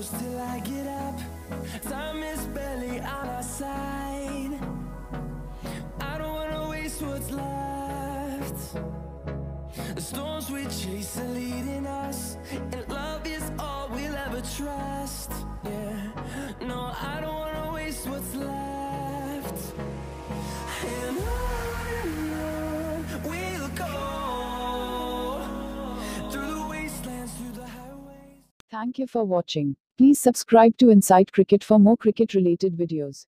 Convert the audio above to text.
close till I get up. Time is barely on our side. I don't wanna waste what's left. The storms we chase are leading us, and love is all we'll ever trust. Yeah, no, I don't wanna waste what's left. And on we'll go, through the wastelands, through the highways. Thank you for watching. Please subscribe to Inside Cricket for more cricket related videos.